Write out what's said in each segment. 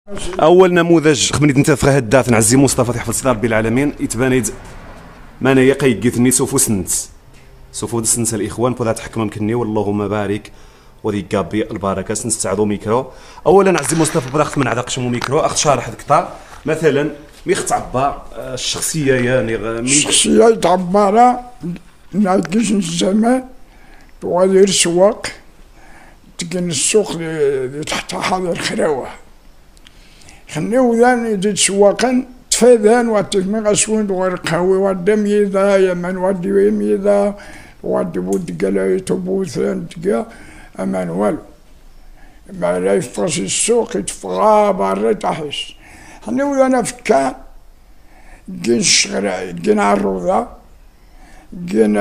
اول نموذج خمنيت انت في هداف نعزي مصطفى تحفظ سيدي ربي العالمين يتبانيد مانايا قيقيتني سوفو سنت الاخوان بودا تحكم مكني واللهم بارك ودي كابي البركه نستعضو ميكرو. اولا عزي مصطفى براخت من عداق شمو ميكرو اخت شارح دكتا مثلا ميخ تعبى الشخصيه يعني الشخصيه تعبى ناقش الزمان وغادي السواق تكن السوق اللي تحت هذا الخراوه خنيو ذان يدي سواقا تفادان واتكمي غسوين دوغير قهوي ودم يدا يمن ودي ويم يدا ودي بود قلا يتبوثان تقا امان والو ما لا يفرس السوق يتفغى برا تحس خنيو ذان فكان جين الشغرا جين عالروضة جين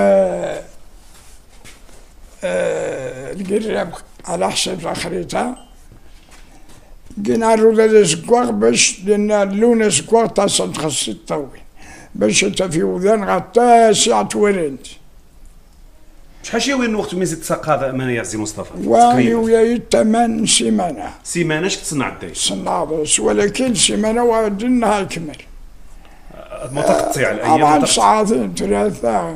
القراب على حسب الخريطة جينا الروضة سكواغ باش لأن اللون سكواغ تصل تخص الطوي باش في وذان غطا ساعة ورنت. شحال شي وين وقت ميزيد تساق أمانة يا عزي مصطفى؟ واني وياي 8 سيمانة. سيمانة اش تصنع الدايش؟ صنع بس ولكن سيمانة وعد النهار يكمل. ما تقطيع الأيام؟ طبعا ساعتين 3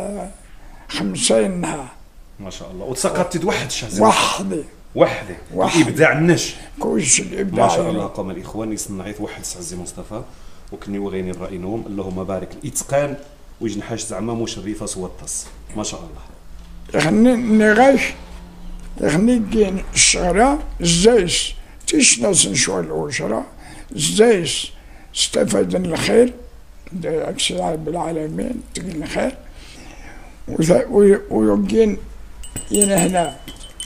5 نهار. ما شاء الله وتساقطتي توحد شحال؟ وحدي الابداع النش كلشي الابداع ما شاء الله. قام الاخوان يصنعيت واحد عزي مصطفى وكني وغيني الراي نوم اللهم بارك الاتقان ويجن حاج زعما مشرفه سوطس ما شاء الله. خني غاش خني كاين الشغله الزايس تيشناس نشوى الأسرة الزايس استفاد من الخير أكسي رب العالمين تقول الخير ويمكن ين هنا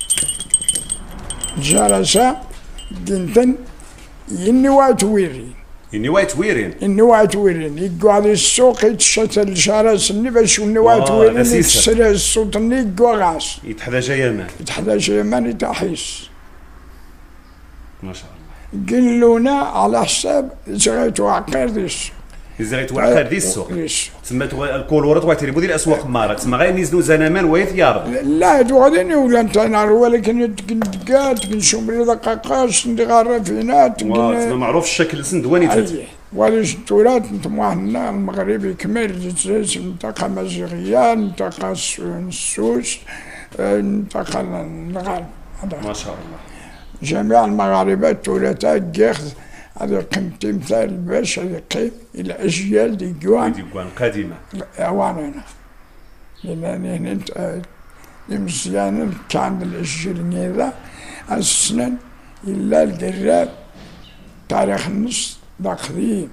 جلسة جنتن ينوات ويرين النوات ويرين يقعد على السوق يتشتل الجرس اللي باش النوات ويرين يتسرى الصوت اللي يقعد غاس يتحدى يمان يتحيس ما شاء الله. قلونا على حساب زغيت وعقير ديس زغيت وعقير ديس السوق تسمى الكولورات واتري بودي الاسواق مارك تسمى غير نزلوا زنمان ويثيار لا دوغدني ولا انت نار ولكن تقات كنشوف دقاقاش ندغار فينات تسمى معروف الشكل سندواني تاتي وليش التراث نتوما هنا المغربي كمل جزاز منطقه مزيغيه منطقه السوس منطقه الغرب ما شاء الله. جميع المغاربه الثلاثه ياخذ هذا قيم تمثال باش يقيم الى اجيال ديكوان قديمه وانا لانني هنا مزيان كان الاجيال هذا السنن الا القراب تاريخ النص ذا قديم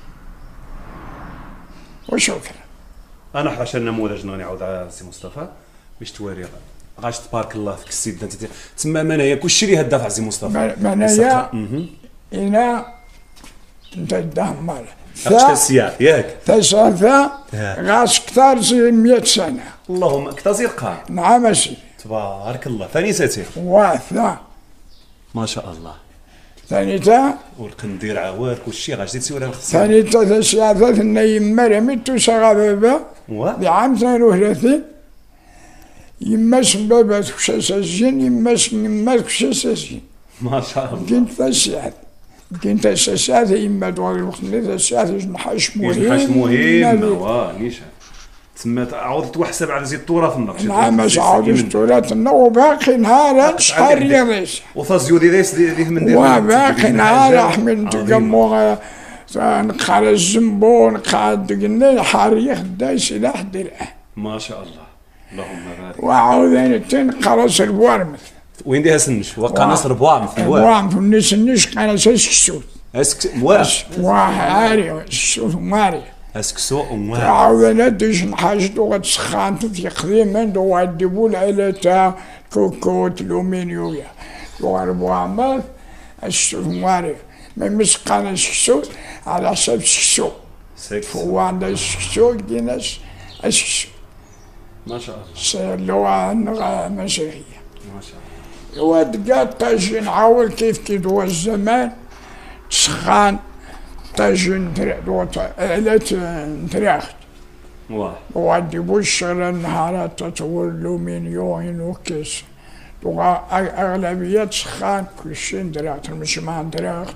وشكرا. انا 11 نموذج نغني عاود على سي مصطفى باش توري غاش تبارك الله فيك السيد انت تسمى منايا كلشي اللي هداف عزي مصطفى منايا هنا انت دام مال ثلاثة ياك ثلاثة غاس كثار زي 100 سنة اللهم كثار زي القاع نعم سيدي تبارك الله. ثاني ساتي واثا ما شاء الله. ثانيتا والقندير عوار كلشي غاش زيد سيورا ثانيتا ثلاثة النايم مرمي توسع بابا بعام 32 يماش بابات كشاسين يماش كشاسين ما شاء الله. كنت ثلاثة كنت ساعات يما دوار الوقت اللي ساعات نحاش مهم نيشان تسمى عاود توحسب على زي التورا في النقش نعم عاود التورا وباقي نهار شحال يغيش وفازيو دي من دير وباقي نهار احمد تقمو نقال الزنبو نقال قلنا حريق دا سلاح درعه ما شاء الله اللهم بارك. وعاوداني تنقرص البوارمث وين ديها سنش وقناص ربوام في الوام في الناس النش قناص اسكسوت واش واري السوت ماري اسكسو وماري عاودنا ديش نحاجتو غتسخانتو في قديما دو غاديبو العيلة تاع كوكوت الألومنيوية دو ربوامات السوت ماري ما يمس قناص سكسوت على حساب سكسو فهو عندها سكسو كيناش اسكسو ما شاء الله. اللغة مسيحية ما شاء الله. ودقات طاجين نعاول كيف دوا الزمان تسخان طاجين عيلات نتراخت وادي بوشر النهارات تطور الألومنيوم وكيس أغلبية سخان كلشي ندراخت مش ما ندراخت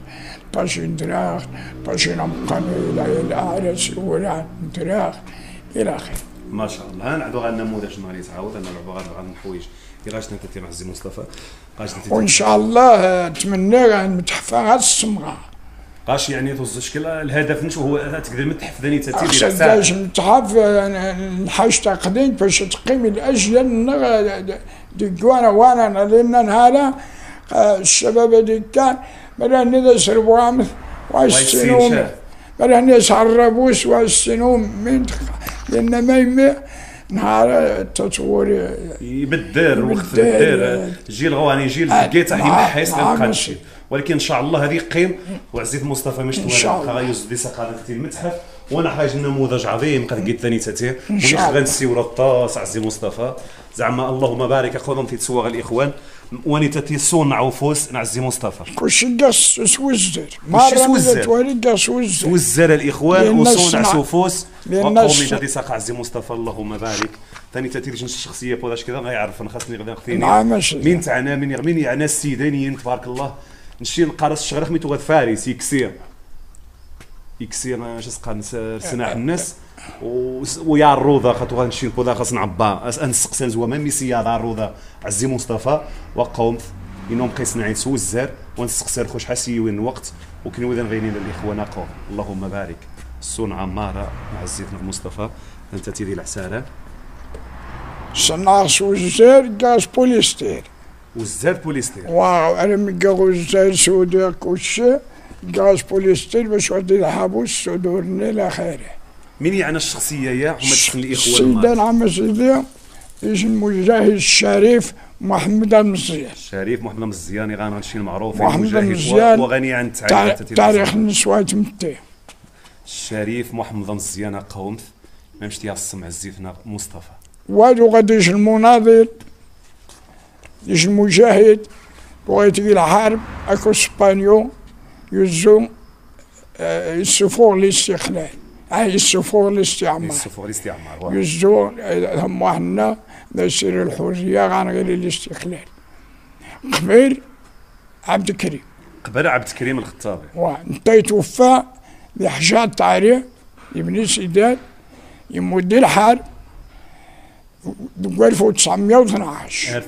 طاشين دراغ طاشين أمقان إلى أعرس ولا دراغ إلى آخره. ما شاء الله. نعدو غير النموذج نهار يتعاود انا نلعبو غير الحوايج كي غاش نتي مع عزي مصطفى غاش نتي وإن شاء الله نتمنى نتحفى غير السمغة. غاش يعني توز شكل الهدف نشو هو تقدر متحف ذاني تاتي أقصد باش نتحف نحاش تقديم باش تقيم الأجيال ديكوانا وانا لأن نهارا الشباب هذيك كان بلا ندس ربوامث والسنوم بلا ندس عربوس والسنوم من لأن ما يمي نهار التطور يبدر وقت بدر جيل غواني جيل لقيت حيما حيس للقنشي. ولكن ان شاء الله هذه قيم وعزيز مصطفى مش توالى غايوز دي سقالتي المتحف وانا حاجه نموذج عظيم قد قلت ثاني تاتي وني غنسيو الطاس عزيز مصطفى زعما اللهم بارك اخوهم في تسوغ الاخوان واني تاتي صنع وفوس نعزي مصطفى كلشي قص سوزر مره توالي قص وزر الاخوان وصنع سوفوس وقومي تاتي ساق عزي مصطفى اللهم بارك ثاني تاتي شنو الشخصيه بوداش كذا غيعرف انا خاصني غدا نختيني مين تعنا من يعني السيدانيين تبارك الله نشي نقارس الشغرخ ميتو غاد فارس يكسير اش سقى سناح الناس ويا الروضه خاطر غنمشي نبودا خاص نعبا نسقسان زوما ميسيا دار الروضه عزي مصطفى وقوم انهم قيسنا سو الزار ونسقسر خوش حسي وين الوقت وكن وذا غينين الاخوان قوم اللهم بارك الصون عماره مع زيتنا مصطفى انت تيدي العساله صنع سو الزار غاز بوليستير والزار بوليستير واو انا ميقاو الزار سوداء كلشي غاز بوليستير باش ودي الحابوس صدورنا الى خيره. مين يعني الشخصيه يا هما تسكن الاخوان السيدة نعم سيدي اسم المجاهد الشريف محمد المزيان. الشريف محمد المزيان غنمشي المعروف محمد المزيان وغني عن التعريف تاريخ النسوة تمتي. الشريف محمد المزيان قومت ما مشتي السمع الزيتنا مصطفى. وادو غادي يجي المناضل يجي المجاهد بغا تجي الحرب اكو اسبانيو يزو يسفور الاستقلال يسفور الاستعمار يزو هم حنا نسير الحريه غنغير الاستقلال قبل عبد الكريم الخطابي وانت توفى لحجاج التعريف ابن سيدات يمد الحرب 1912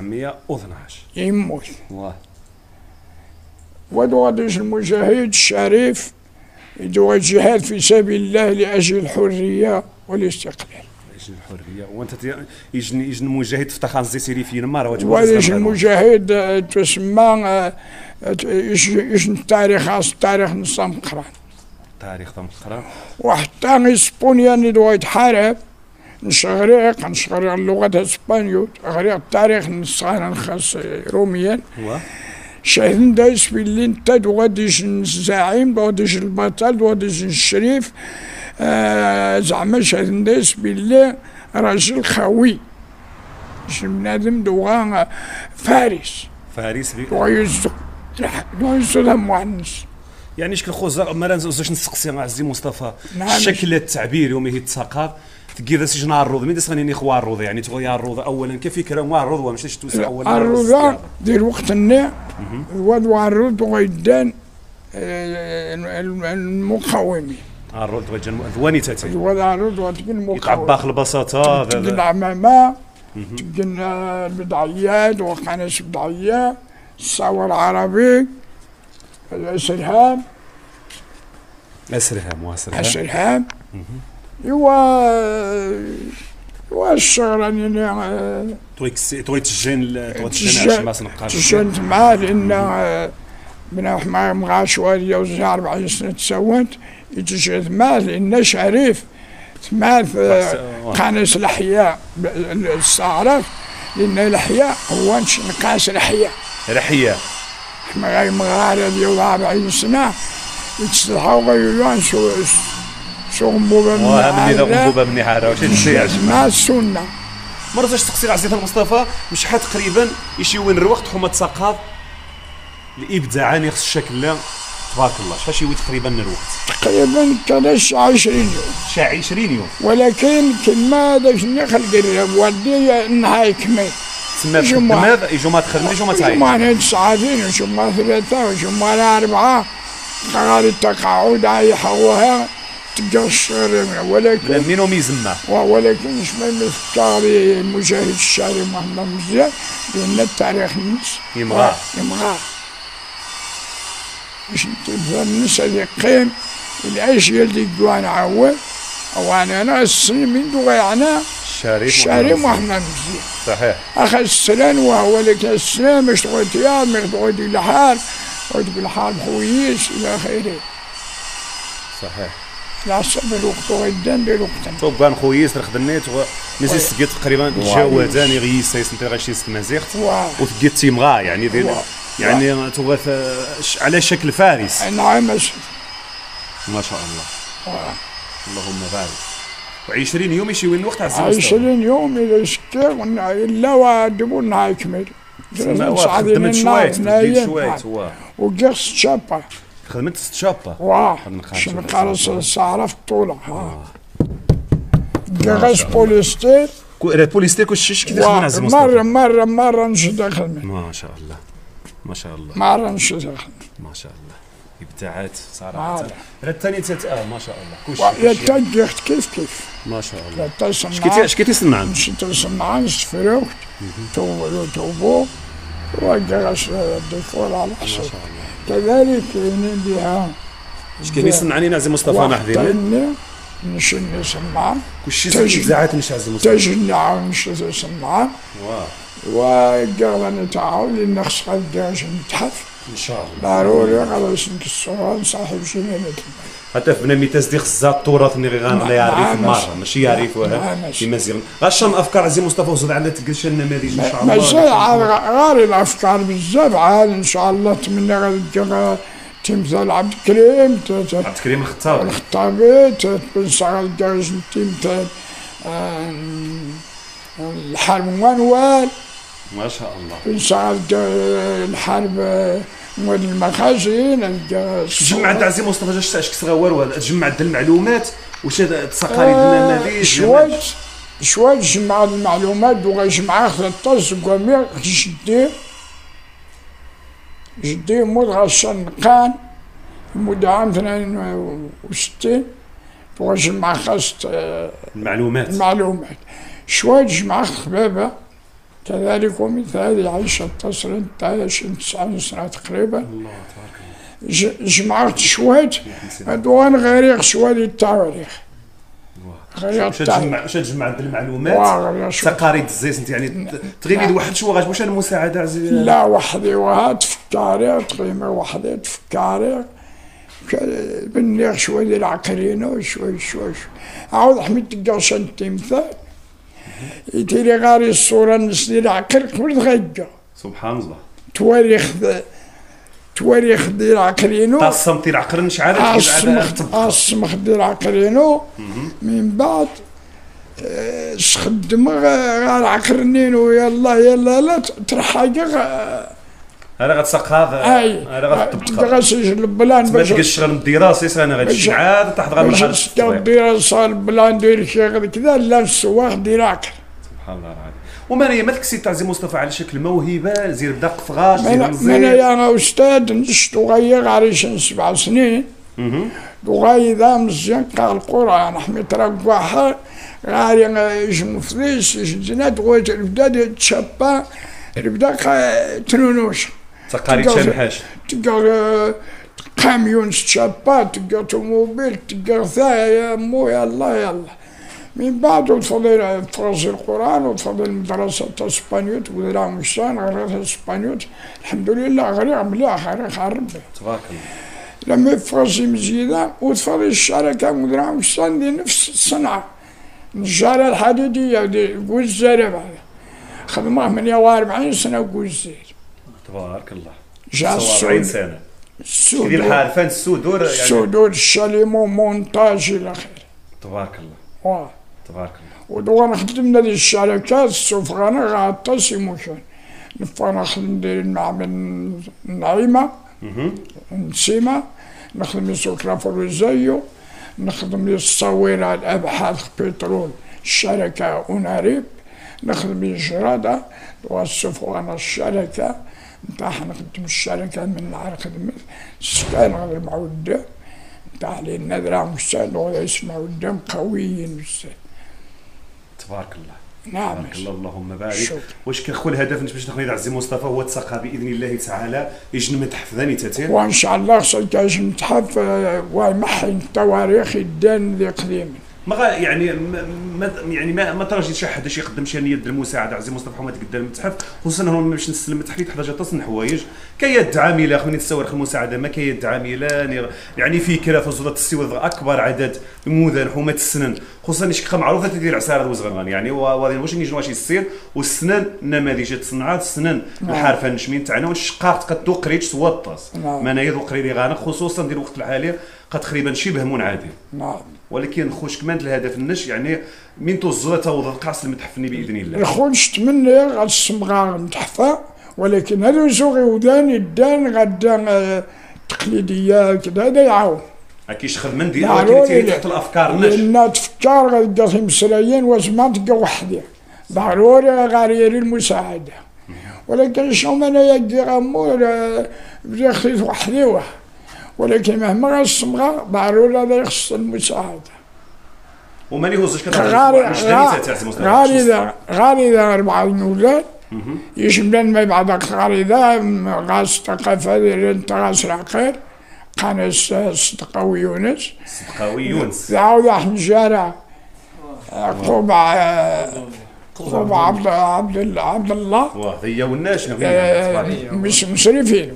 يموت ودو غاديش المجاهد الشريف يدو الجهاد في سبيل الله لاجل الحريه والاستقلال. لاجل الحريه وانت يجن المجاهد في تخان زي سيري فين مره واش المجاهد تسمى يجن التاريخ خاص التاريخ نصام قران تاريخ تم قران وحتى اسبانيا اللي يتحارب نشغريق اللغه الاسبانيول غريق التاريخ نصان خاص روميا شاهدين دايس باللي انت دوغاديش الزعيم دوغاديش البطل دوغاديش الشريف زعما شاهدين دايس باللي راجل خوي شي بنادم دوغا فارس دوغا يزو مؤنث يعني شكل خوزا ما نزوجش نسقسي مع عزي مصطفى الشكل التعبيري وما هي الثقافه تقيد سجن الروض من دسخني اخوان الروض يعني تغير الروض اولا كفكره مع الروض ومشيش توسع اولا الروض دير وقت النع وضع الروض وغيدان المقاومين الروض ثواني تاتي وضع الروض وتقول المقاومين يطبخ البساطه تقول العمامه تقول البضعيات وقناص بضعيه الصور العربي الاسرهام اسرهام ايوا الشغل يعني توي تجين معاه لان من مع شويه وزع 40 سنه تسوت يتجين معاه لان شريف معاه قناص الاحياء الصعرف لان الاحياء هو نقاس الاحياء حنا غاي مغارة ديال 40 سنه يتصلحوا غيولوا شو غنبوبه من غنبوبه من حاره واش هادشي مع السنه مرتاش تقصير عزيز المصطفى مش حد تقريبا يشي وين الوقت حما تساقط الابداع خص الشكل لا تبارك الله شحال شي تقريبا الوقت تقريبا كانش 20 يوم شاع 20 يوم ولكن كما داك اللي خلق الوالدي نهاي كمل تسمى بماذا يجوا ما تخدم يجوا ما تعيط يجوا ما 9 ويجوا ما 3 ويجوا ما 4 غير التقاعد يحوها تلقى الشغل ولكن لمينهم يزمع. ولكن اش ما يفكر المشاهد الشعري محمد مزيان لان التاريخ الناس يمغى باش الناس اللي قيم العيش اللي جوان عوال او انا السن من دوغانا الشعري محمد مزيان صحيح اخذ السلام وهو لك السلام باش تقعد يا ما تقعد الحال وتقول حال خويس الى اخره. صحيح لا صبر الوقت غدا بالوقت توبان خويس رخدنيت نزيد سقيت تقريبا جاوا ثاني غيس سيسنتي غاشي ستمازيغت وتقيت تيمغا يعني ديال يعني توغاث على شكل فارس. نعم ما شاء الله. اللهم بارك. و20 يوم يشي وين الوقت عزيز 20 يوم الى شكا الا وادبو نهار كمل خدمت شويت وقص شابه خدمت 6 شابه شنو قارص السعره في الطوله كاغاس بوليستير بوليستير كلشي كي دخلنا عزيز مصطفى مره نشد خدمه ما شاء الله ما شاء الله مره نشد خدمه ما شاء الله ابداعات صراحه. هذا الثاني ما شاء الله كلشي يتجهت كيف ما شاء الله. اش كي تصنع نشد تصنع فروخ توبو وكاغاس الديكور على حسب كذلك نديها اش كاين يصنعني نعزي مصطفى نحذينا نشن نسمع كلشي تجزعات نش عزي مصطفى تجنع نش نسمع وقال نتعاون لان خص الدرجه نتحف ان شاء الله ضروري خلاص نكسرها نصاحب شي نمت حتى في بنامي تصديق الزاد التراث اللي غنغ يعرف مره ماشي يعرفوها في مزيان غاشم افكار عزي مصطفى وزاد عندنا تقلش النماذج ان شاء الله ماشي غير الافكار بزاف عاد ان شاء الله نتمنى غادي تمثال عبد الكريم الخطابي تنشغل دارج تمثال الحرب منوال ما شاء الله تنشغل الحرب مول المخازن تجمع عند عزيز مصطفى جاش اش كتغور تجمع عند المعلومات واش التقاليد النماذج شويه جمع المعلومات وغيجمعها 13 كوامير جدي مود غشان قان مدة عام 62 وجمع خاص المعلومات شويه جمع خبابه كذلك ومثال عايشة تصل 29 سنة تقريبا. الله تبارك الله. جمعت شوية دوان غير شوية التواريخ. واش تجمع عند المعلومات تقاريد الزيت انت يعني تغيبي واحد شو واش المساعدة عزيزي؟ لا وحدي تفكاري تقريبا وحدي تفكاري بنيغ شوية ديال العقرينة شوية عاود حميد تلقاش التمثال يتيري غاري الصورة الناس ديال العقل قبل تغيا سبحان الله تواريخ ديال عقرينو الصمت ديال عقرن شحال الصمخ ديال عقرينو من بعد خدم غير عقرنين ويلا لا ترحاجة انا غتسق هذا غتسجل البلان باش تلقى الشغل الدراسي انا غادي عاد تحت غير الحال الدراسه البلان ديال شي كذا لا السواق ديال عقل سبحان الله العظيم. وما هي مالك سي عزيز مصطفى على شكل موهبه زير بدا قفغاش زير مزيان انا استاذ نشت غير عريشن 7 سنين وغايدا مزيان قال القران حميت رباح غاري يجمو فليس جنات غوت بدا تشابا بدا تنونوش تقاريد شنحاش تلقى كاميون تشابا تلقى طوموبيل تلقى ثايا مو يلا من بعد وتفضل فرنسي القران وتفضل المدرسه تاع اسبانيول تقول لها مشان غير اسبانيول الحمد لله غير مليح غير ربي تبارك الله. لما فرنسي مزيده وتفضل الشركه مدير مشان دي نفس الصنعه النجاره الحديديه ديال كوزير بعد خدمه 48 سنه كوزير تبارك الله. جا 40 سنه السود ديال الحرفان السودور يعني السودور الشاليمو مونتاج الى اخره تبارك الله. تبارك الله. ودونا خدمنا ديال الشركات السفرانه غاطاسيمو كان نفانا نخدم ديال المعمل النعيمه نسيمه نخدم سكرة فروزيو نخدم الصويرة الابحاث بترول الشركه اوناريب نخدم الجراده والسفرانه الشركه نتاع نخدم الشركة من نهار خدمت سكان غير معودة نتاع لي النذرة مستعد ولا يسمع قدام قويين مستعد. تبارك الله. نعم. بارك الله اللهم بارك. واش كنخو الهدف باش تقني عزيزي مصطفى هو تسقى باذن الله تعالى يجن متحف ثاني تاتين؟ وان شاء الله خصك تعيش متحف ويمحي التواريخ الدان ذي قديم. ما يعني ما تراجي شي حد يخدم شي يد المساعده عزيزي مصطفى حماد قدام المتحف، خصوصا هون باش نسلم المتحف يحتاج تصن حوايج كيد عامله خمني تستورخ المساعده ما كيد عامله يعني فكره في وزاره السواد اكبر عدد مدن حومات السنن، خصوصا شي معروفه تدير عساره وزغرغان يعني واش نجي واش يصير والسنن نماذج تصنعات السنن الحرفه النشمين تاعنا والشقاق قد قريت سوطاس منايا قريري غانق خصوصا ديال الوقت الحالي قد تقريبا شبه منعدم. نعم. ولكن خوش كمان الهدف النش يعني من توزر توضع القاص المتحفني باذن الله. الخوش تمنى غاد الصمغار متحفه ولكن هذو زوغي ودان الدان غدا تقليديه كذا هذا يعاون. كيش خدمن ديال ولكن تحت الافكار النش. لان تفكر غدا في مسريين واش ما تلقى وحده ضروري غير المساعده. ولكن شوما انا يدي غمور بدا خديت وحدي ولكن مهما غاصمغا ضروري هذا يخص المساعده. وماني هوزش غالي 4 اولاد يشملن ما بعد غالي غاس الثقافه انت غاس العقير قناص صدقاوي يونس. صدقاوي يونس. عاود واحد الشارع قبع عبد الله. واه هي والناش مش مسرفين.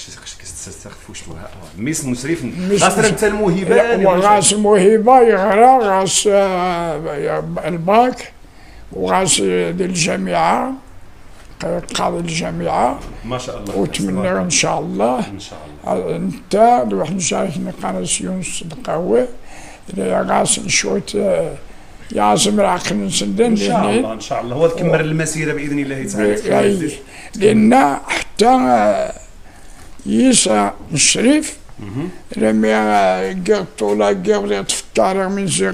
ميس مسرف خاطر انت الموهبه وغاس الموهبه يغرى غاس الباك وغاس ديال الجامعه قاضي الجامعه ما شاء الله. وتمنى ان شاء الله انت واحد نشاركنا قناه يونس صدقاوي اللي غاس نشوت يعزم العقل نسندن ان شاء الله ان شاء الله هو تكمل المسيره باذن الله تعالى. لان حتى يسا الشريف لما طولا قبل تفكر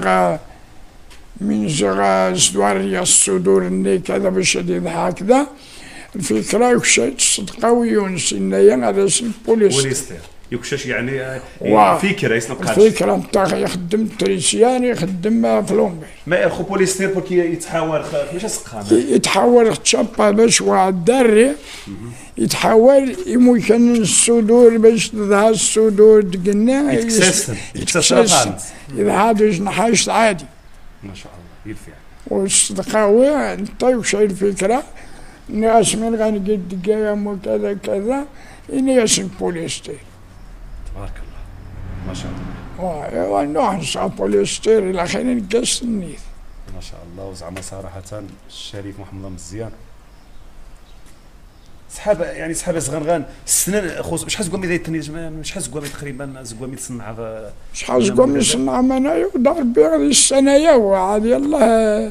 من زغا زواريا الصدور اللي كذا باش هكذا الفكره يكشف صدقاوي يونس انايا هذا اسم بوليستير يكشف يعني فكره يسمى الفكره نتاع يخدم تريسيان يخدم فلومبي ما الخو بوليستير بوركي يتحاور ماشي سقامه يتحول تشابا باش واحد الدري يتحول يمكن الصدور باش تظهر الصدور تقلنا يتكسر اذا هذا جنحاش عادي ما شاء الله يلفع والصدقاوي انت وش الفكره الناس من غنقد قيام وكذا كذا اني اسم بوليستير. تبارك الله ما شاء الله. ونوع نصاب بوليستير الى خلينا نقص النيث. ما شاء الله. وزعما صراحه الشريف محمد مزيان صحابه يعني صحابه زغنغان السنان شحال زكوامي داير شحال زكوامي تقريبا زكوامي تصنع شحال زكوامي تصنع منايا ودار بيع السنايا وعاد يلاه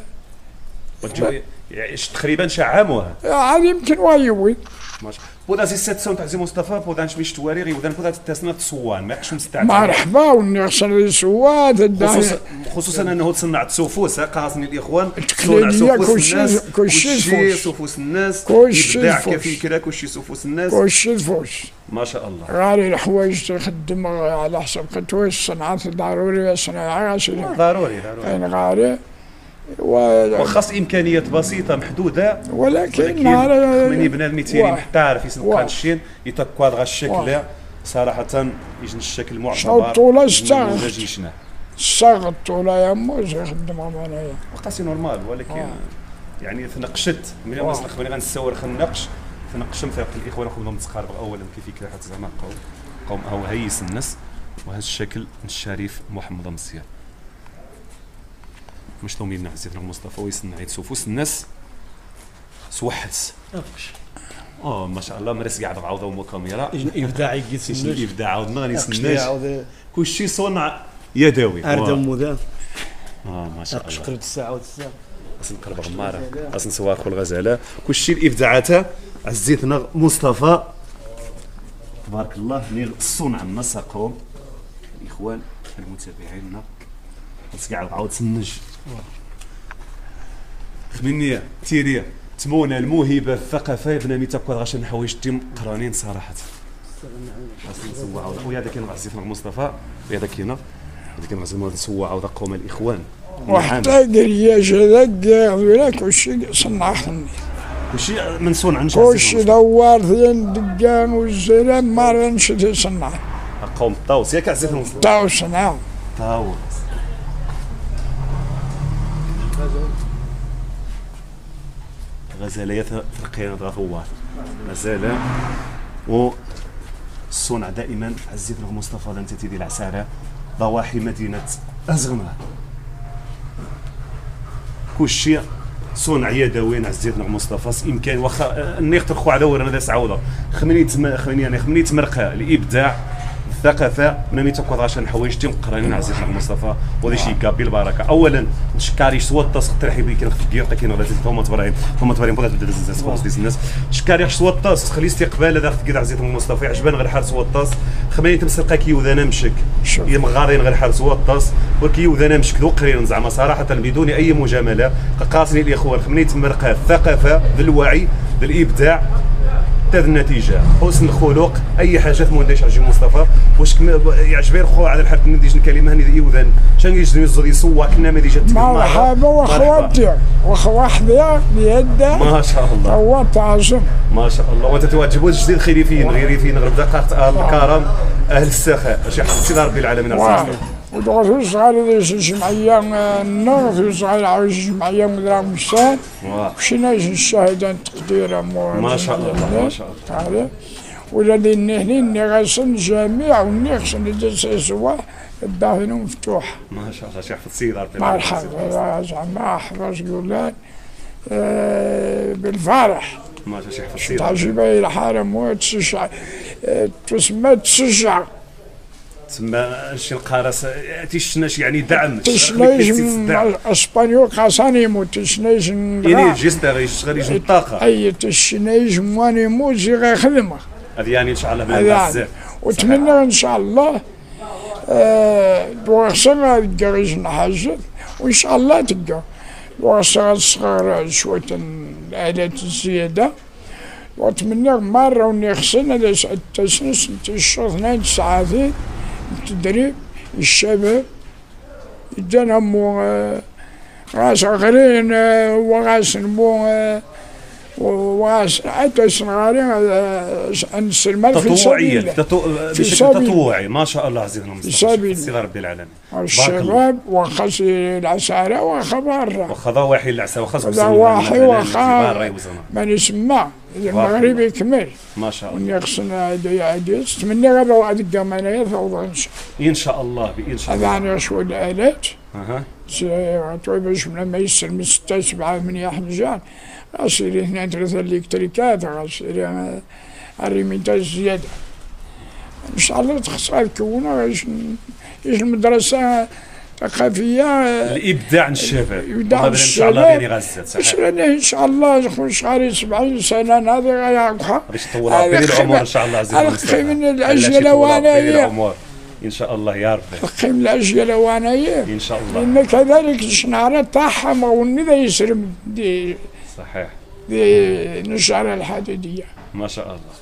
تقريبا شي عام وها عاد يمكن وايوي ماشي بودا سي 700 تاع زي مصطفى بودا شويش تواريغ ودا بودا تسنى تصوان ما يحكش مستعد مرحبا ونغسل السواد خصوصا انه تصنع سوفوس قاصني الاخوان تصنع سوفوس الناس كلشي سوفوس الناس كلشي كفكره كلشي سوفوس الناس كلشي فوس ما شاء الله. غالي الحوايج تخدم على حسب قطوش الصناعات ضروري صناعه ضروري غالي وخاص امكانيات بسيطه محدوده ولكن من بنادم يتيري محترف يسنق الشين يتكواد غا الشكل صراحه يجن الشكل معتبر الطوله الصاغ الطوله يا موز يخدمها معناها وقاسي نورمال ولكن يعني تنقشت من يوم نخبرني غنسور خنقش تنقش مثلا الاخوان خذهم تقارب اولا كيف كده حتى زعما قوم او هيس الناس وهذا الشكل الشريف محمد مزيان مش لومين عزيزنا مصطفى ويسنع يتسوفوس الناس سوحس ما شاء الله مرس قاعد بعوضه وكاميرا ابداع يقيس الابداع عاودنا غنسناش كلشي صنع يدوي اردم مذاب ما شاء الله شكرت الساعه والساعه اصلا قرب غماره اصلا سواق والغزاله كلشي الابداعات عزيزنا مصطفى تبارك الله نير الصنع النسقهم الاخوان المتابعين بس قاعد عاود سنج خمينيه تيريه تمونا الموهبه الثقافه بنامي تاكل غاش نحوايج تيم قرانين صراحه حسن نسوع ويا هذا كاين عزيز مصطفى ويا هذا كاين هذا كاين عزيز نسوع وذا قوم الاخوان وحتى قرياش هذاك ولا كلشي صنع خني كلشي من صنع كلشي دوار ثين دقان والزرام ما رانش صنع قوم الطاوس ياك عزيز مصطفى طاوس نعم طاوس غزالية فرقين ثوار غزالة والصنع دائما عزيز مصطفى انت تيدي العسارة ضواحي مدينة أزغمة كلشي صنع يدوي عزيز مصطفى إمكان واخا نقدر خو على ورنا داس عوضة خمني تمرقة الإبداع الثقافة منامي تاكل عشان حوايج تيم قرانين عزيز مصطفى وهذا شيء كابي البركة أولا شكاري سوا الطاس ترحي بك في الكيرتا كاين ولا هما تبراهيم بغات تبدا الزاز خلاص ديال الناس شكاري سوا الطاس خلي استقبال هذا خدك عزيز مصطفى عجبان غير حال سوا الطاس خماني تمسرقا كيوذانا مشك هي مغارين غير حال سوا الطاس وكيوذانا مشك ذو قرير زعما صراحة بدون أي مجاملة قاصني الإخوان خماني تمرقا الثقافة بالوعي بالإبداع هذه النتيجه حسن الخلق اي حاجه ثمون دايش عجي مصطفى واش يعجبني خو على الحرف نديج الكلمه هني يوذن شان يجي يسوى كنا ما ديجا مرحبا واخواتي واخواتي بيده ما شاء الله هو تعظم ما شاء الله وانت تواجبوا جديد خيري فين غيري فين غير دقائق اهل الكرم اهل السخاء شي حسيت ربي العالمين رزقك ودور في صغار الجمعيه النور في صغار الجمعيه مدرام مشان مشينا الشهاده تقدير ما شاء الله ما شاء الله ولادي هنا غاسن جميع ونغسل سوا الدار مفتوح ما شاء الله شي حفظ سيد ربي مرحبا زعما حفظ قولان بالفرح ما شاء الله شي حفظ سيد تعجبني الحرم وتشجع تسمى تشجع تسمى شي القارص تيشناش يعني دعم تشناش اسبانيول قاسانيمو تشناش يعني جيستا غيشتغل يجي الطاقه اي تشناش موانيمو جي غيخدمها هذه يعني ان شاء الله بزاف واتمنى ان شاء الله دوغسنا تلقى نحاجه وان شاء الله تلقى دوغسنا الصغار شويه الالات الزياده واتمنى مره ونغسل هذا التسنس الشهر 2 ساعات التدريب الشباب يدانا مو غاس غرين وغاس نمو وغاس حتى صغارين نسلمان في سبيل بشكل تطوعي ما شاء الله عزيزنا المصطفى سي ربي العالمين الشباب وخاص العسارة وخا برا وخا ضواحي العسارة وخاص ضواحي وخا ما نسمع المغرب يكمل ما شاء الله ونقصنا عديس نتمنى غير واحد الجمعية فوضى ان شاء الله بان شاء الله هذا شويه الالات باش لما يسلم من 6 7 8 حنجان غاسيري 2 3 الكتريكات غاسيري الريميتات زياده ان شاء الله تخصها تكون المدرسه ثقافيه الابداع الشباب ابداع ان شاء الله غادي غزات صحيح ان شاء الله خويا شحال 70 سنه هذا غيعقها باش تطول بين العمر ان شاء الله عزيزي المستمع من الاجيال وانايا ان شاء الله يا ربي تقيم الاجيال وانايا ان شاء الله لان كذلك الشنعره تاعها ما ونذا يسرم دي صحيح دي نشعر الحديديه ما شاء الله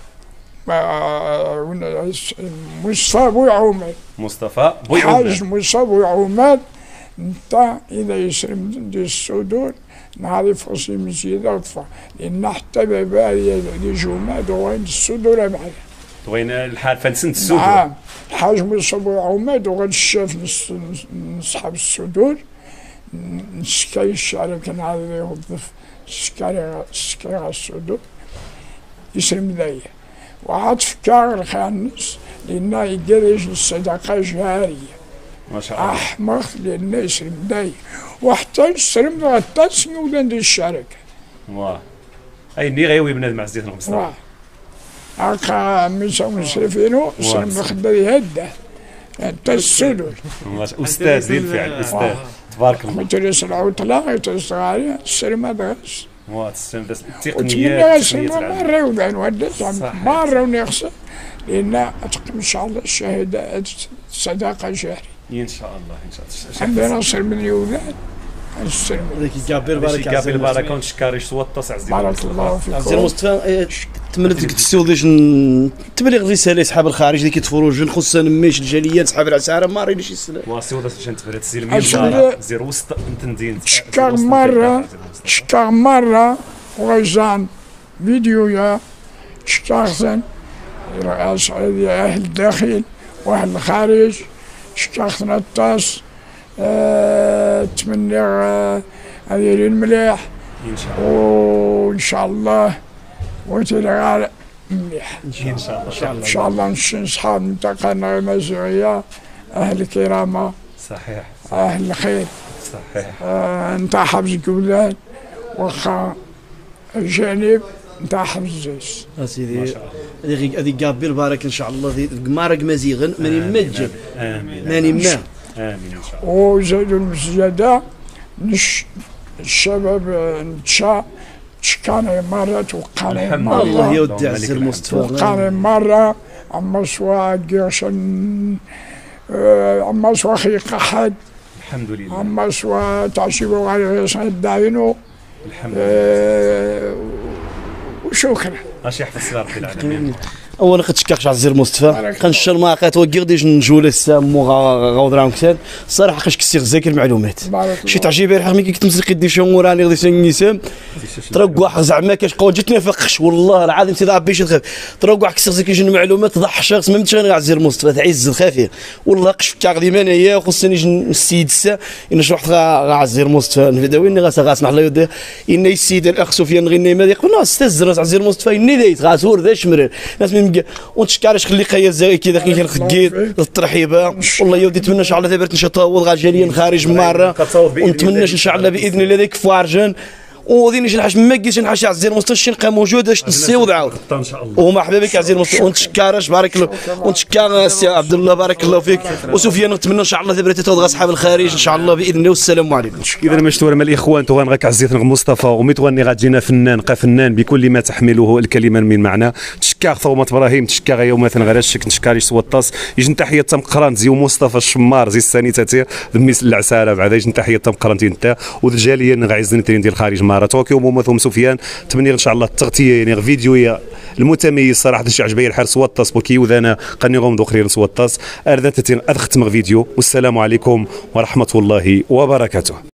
مصطفى بوعومات مصطفى بوعومات حاج مصطفى بوعومات انت اذا يسرم دي الصدور نعرف فصيل مزيدة وطفى لان حتى بابا جومات وين الصدور بعد وين الحال فنسنت الصدور نعم الحاج مصطفى بوعومات وغاد الشاف نسحب الصدور نسكاي الشعر كان هذا يوظف سكاي الصدور يسرم ذايا وعاد فكار الخامس لأن يدير الصدقة جارية ما شاء الله أحمق لأن يسلم داي وحتى يسلم غطاس سنودان دي الشركة واه أي ني غيوي بنادم عزيزنا المصطفى واه هاكا ميسا مسرفينو سلم خدا يهده أنت السدر أستاذ بالفعل أستاذ تبارك الله متريس العطلة يتريس غالية السلم هذاس التقنيات مرة ودان ودت مرة ونغسل لأن إن شاء الله الشهادة صداقة جارية إن شاء الله إن شاء الله عندنا نصر من اليوذان السلم. هذاك كابير بارك قابل بركه ونشكاريش توطس عزيزي بارك الله عزيزي فيكم. المصطفى تمنيت لك تستوضيش تبليغ رساله لصحاب الخارج اللي كيتفرجوا خصوصا ميش الجاليه صحاب العساره ما رينيش يسلم واسي ودا باش نتبرد أشهد- زير وسط تندين شكر مرة وغيزان فيديويا شكرتن أهل الداخل وأهل الخارج شكرتنا الطاس أتمنى هذه المليح ان شاء الله وإن شاء الله وتلقى مليح ان شاء الله إن شاء الله نشين صحاب منطقة المزوعية أهل الكرامة صحيح أهل الخير صحيح نتاع حفظ الجولان واخا الجانب نتاع حفظ الزيس. اسيدي هذه كابير بارك ان شاء الله مارق مزيغن ماني مجد امين ماني ما امين ان شاء الله وزادوا المسجدة الشباب نتشا تشكاني مرة توقعني الحمد مرة الله يودي اللهم عز لك المصطفى توقعني مرة أما سوا قيشن أما سوا خيق أحد الحمد لله أما سوا تعشيبوا على غيشن داينو الحمد لله وشكرا. اش يحفظ ربي العالمين اولا كتشكرش عزيزي المصطفى كنشر ما توقع ديج نجول السام وغاودرا كسان الصراحه خاش كسيغ ذاكر المعلومات بارك شي تعجيبي راه ملي كتمسك قدي شون راني غادي سنيسام ترقع زعما كاش قول جتني فقش والله العظيم سيدي ربي شي تخاف ترقع كسيغ ذاك جن المعلومات ضح شخص ما متشغل عزيزي المصطفى تعز الخافيه والله قش فكاك ديما انايا خصني السيد السا ان شي واحد عزيزي المصطفى نفداويني غاسمح الله يوديه ان السيد الاخ سفيان غني ما يقول استاذ عزيزي المصطفى اني دايت غاسور ذا شمرر ناس ونتشكارش خلي خيا زي كذا كي الخقيد الترحيبه والله يودي نتمنى ان شاء الله دابا نشطاو غاجاليا خارج مره ونتمنى ان شاء الله باذن الله ذاك فارجان وغادي نحاش ما كيش نحاش عزيزي المصطفى نلقى موجود باش نسيوض عاود ان شاء الله ومرحبا بك عزيزي المصطفى ونتشكرش بارك الله ونتشكر السي عبد الله بارك الله فيك وسفيان نتمنى ان شاء الله دابا تتوض اصحاب الخارج ان شاء الله باذن الله والسلام عليكم. اذا مشتور من الاخوان توغان غاك عزيزنا مصطفى ومتواني غاتجينا فنان فنان بكل ما تحمله الكلمه من معنى تشكا ثومه ابراهيم تشكا يوم مثلا غير الشك نشكاري سوطاس يجن تحيه تم قران زي مصطفى الشمار زي السانيتاتي ذميس العساله بعد يجن تحيه تم قرانتي انت والجاليه غايزين ترين ديال الخارج مره طوكيو ومثوم سفيان تمني ان شاء الله التغطيه يعني فيديو المتميز صراحه شي عجبني الحرس وطاس بوكي وذانا قني غوم دوخرين سوطاس ارذات ختم فيديو والسلام عليكم ورحمه الله وبركاته.